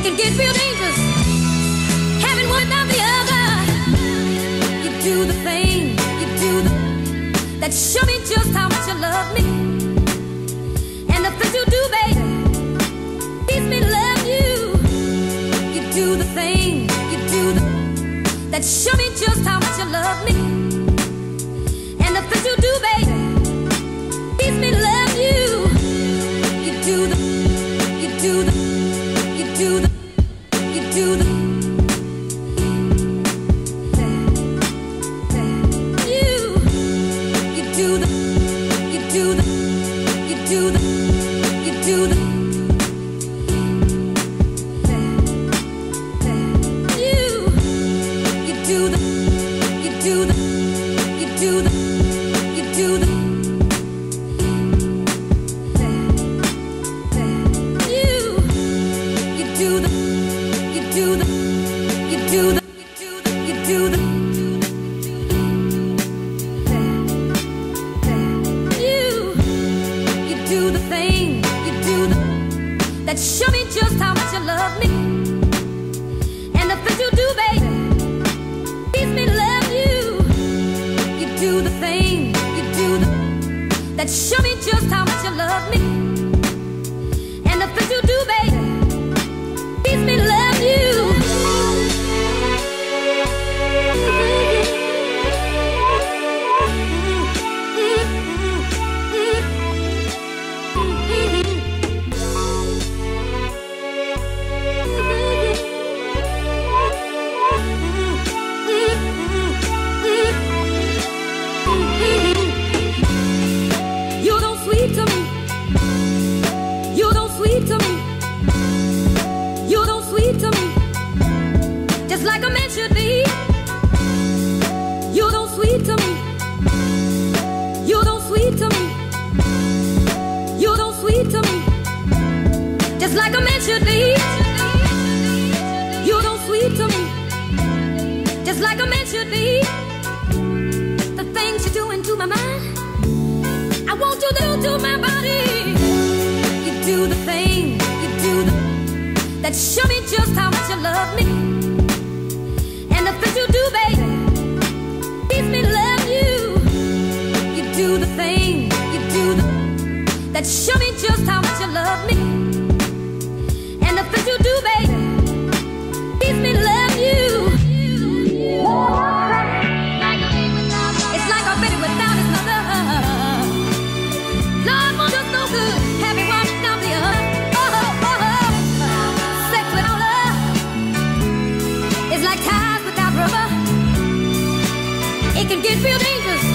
It can get real dangerous, having one without the other. You do the thing, you do the that show me just how much you love me. And the things you do, baby, teach me to love you. You do the thing, you do the that show me just how much you love me. And the things you do, baby, teach me to love you. You do the, you do the, you do the, you do the. You do the, you do the, you do the, you do the. You do the, you do the, you do the, you do the. You do the, you do the, you do the, you do the. You do the thing, you do the that show me just how much you love me. And the things you do, baby, teach me to love you. You do the thing, you do the that show me just how much you love me. And the things you do, baby, teach me to love you. You're so sweet to me. You're so sweet to me. You're so sweet to me. Just like a man should be. You're so sweet to me. You're so sweet to me. You're so sweet to me. Just like a man should be. You're so sweet to me. Just like a man should be. The things you do into my mind, I want you to do to my body. You do the thing, you do the that show me just how much you love me. And the things you do, baby, teach me to love you. You do the thing, you do the that show me just how much you love me. And the things you do, baby, teach me to love you. It's like a baby without his mother. Lord, wants us so good, having one without the other. Oh, oh, oh. Sex without love is like ties without rubber. It can get real dangerous,